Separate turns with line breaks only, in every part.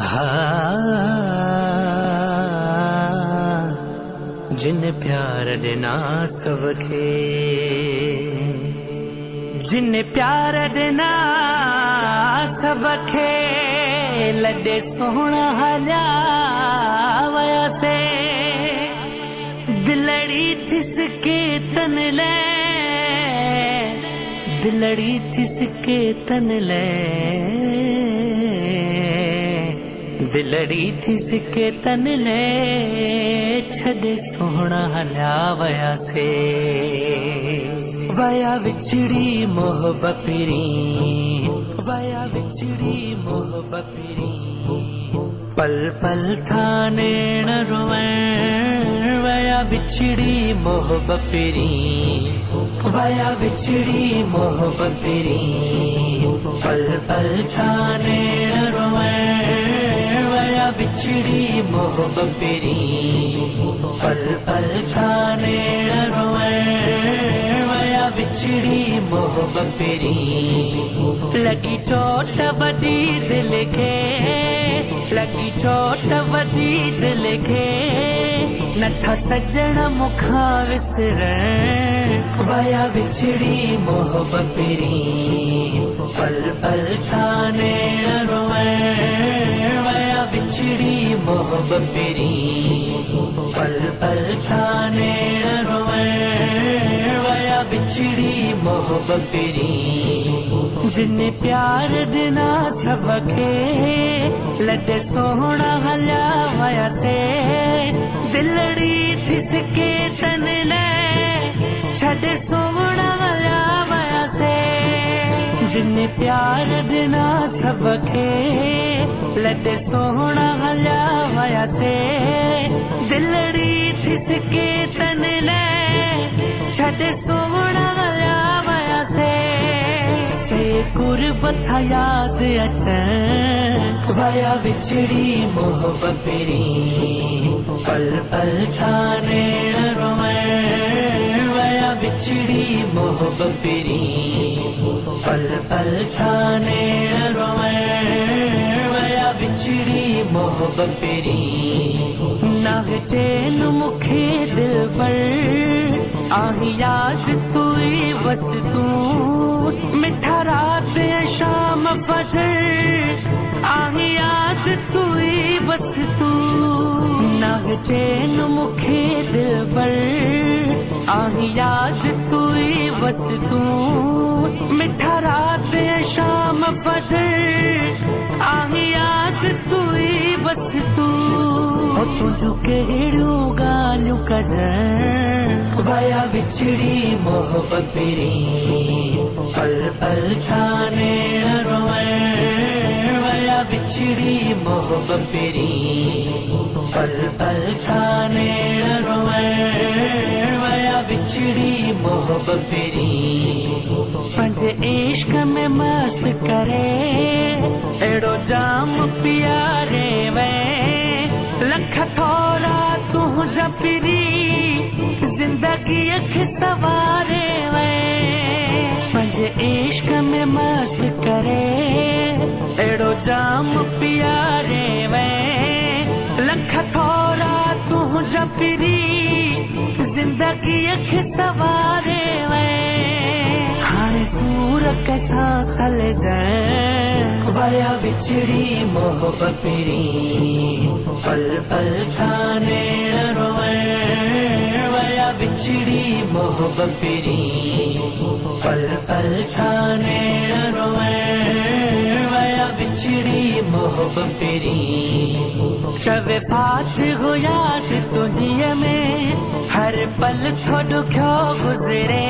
जिन प्यार देना सबके, जिन प्यार देना सबके, लॾे सोहणा हलिया वयासे, दिलड़ी थिसके तन ले, दिलड़ी थिसके तन ले, दिलड़ी थिसके तन ले, छॾे सोहणा हलिया वयासे, वया विछड़ी मोहब्बत पिरी, वया विछड़ी मोहब्बत पिरी, पल पल थाने न रोवैं, वया विछड़ी मोहब्बत पिरी, वया विछड़ी मोहब्बत पिरी, पल पल थाने न रोवैं, वया विछड़ी मोहब्बत पिरी, पल पल थाने न रोवैं, वया विछड़ी मोहब्बत पिरी, लगी चोट बजी दिल के, लगी चोट बजी दिल के, नथा सजण मुखा विसरैं, वया विछड़ी मोहब्बत पिरी, पल पल थाने न रोवैं, वया विछड़ी मोहब्बत पिरी, पल पल थाने न रोवैं, वया विछड़ी मोहब्बत पिरी, जिन प्यार दिना सबके, लॾे सोहणा हलिया वयासे, दिलड़ी थिसके तन ले, छॾे सोहणा हलिया वयासे, जिन प्यार दिना सबके, लॾे सोहणा हलिया वयासे, दिलड़ी थिसके तन ले, छॾे सोहणा हलिया वयासे, से गुरबत याद अचैं, वया विछड़ी मोहब्बत पिरी, पल पल थाने न रोवैं, वया विछड़ी मोहब्बत पिरी, पल पल थाने न रोवैं, वया विछड़ी मोहब्बत पिरी, नाह चैन मुखे दिल पर, आही याद तुई बस तू, मिठा रात शाम फजर, आही याद तुई बस तू, नाह चैन मुखे दिल पर, आही याद तुई बस तू, मिठा रात शाम फजर, आही याद तुई बस तू, तुझ कहिड़ियूं ॻाल्हियूं कजां, वया विछड़ी मोहब्बत पिरी, पल पल थाने न रोवैं, वया विछड़ी मोहब्बत पिरी, पल पल थाने न रोवैं, वया विछड़ी मोहब्बत पिरी, पंज इश्क में मस्त करे, एड़ो जाम पियारे वे, लख थोरा तुझा पिरी, जिंदगी अख सवारे वे, पंज इश्क में मस्त करे, एड़ो जाम पियारे वे, लख थोरा तुझा पिरी, जिंदगी अख सवारे वे, हाणे सूर कैसा सल जाए, वया विछड़ी मोहब्बत पिरी, पल पल थाने न रोवैं, वया विछड़ी मोहब्बत पिरी, पल पल थाने न रोवैं, वया विछड़ी मोहब्बत पिरी, चवे फात हो याद तुझिए में, हर पल थोड़ो क्यों गुजरे,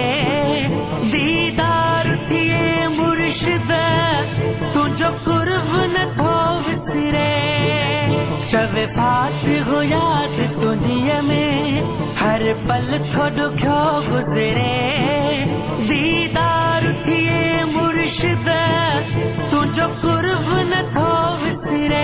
दीदार थिए मुर्शिद, तुझो कुर्ब न थो विसरे, चवे फात हो याद तुझिए में, हर पल थोड़ो क्यों गुजरे, दीदार थिए मुर्शिद, तुझो कुर्ब न थो विसरे,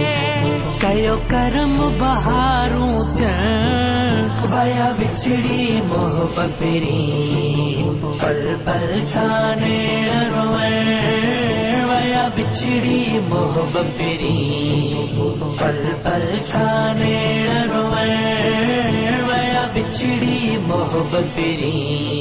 कयो करम बहारूं थियं, वया विछड़ी मोहब्बत पिरी, पल पल थाने न रोवैं, वया विछड़ी मोहब्बत पिरी। पल पल खाने रोवे वया बिछड़ी मोहब्बत पेरी।